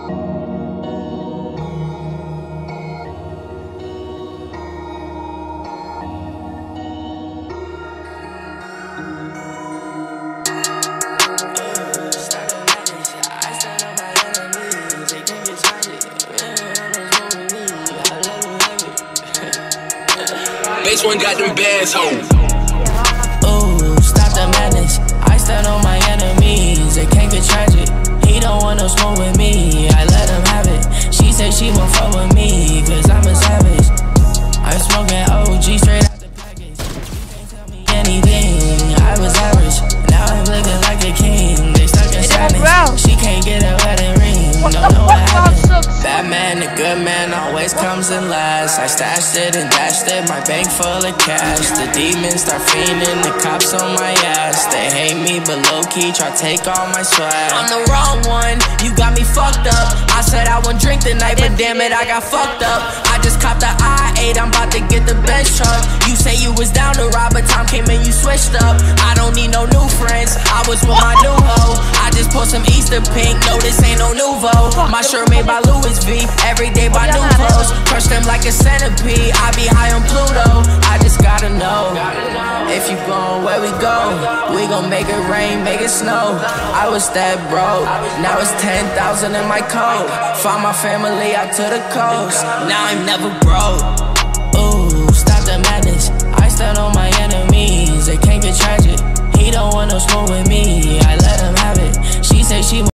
Bass one got them bands home. Ooh, stop the madness. I stand on my enemies. It can't get tragic. He don't want no smoke with me. I let him have it. She said she won't fuck with me, cause I'm a savage. I'm smoking OG straight out the package. You can't tell me anything. I was average. Now I'm looking like a king. They stuck in sadness. She can't get a wedding ring. Don't know what happened. Bad man, the good man always comes in last. I stashed it and dashed it, my bank full of cash. The demons start fiending, the cops on my ass. They hate me, but low-key try take all my swag. I'm the wrong one, you got me fucked up. I said I wouldn't drink tonight, but damn it, I got fucked up. I just copped the I-8, I'm about to get the bench truck. You say you was down to ride, but time came and you switched up. I don't need no new friends, I was with my new hoe. I just put some Easter pink, no this ain't no Nouveau. My shirt made by Louis V, every day by new clothes. Crush them like a centipede, I be high on Pluto. I just gotta know, if you going where we go, we gon' make it rain, make it snow. I was that broke, now it's 10,000 in my coat. Found my family out to the coast, now I'm never broke. Ooh, stop the madness, I stand on my enemies. It can't get tragic, he don't want no smoke with me. I let him have it, she say she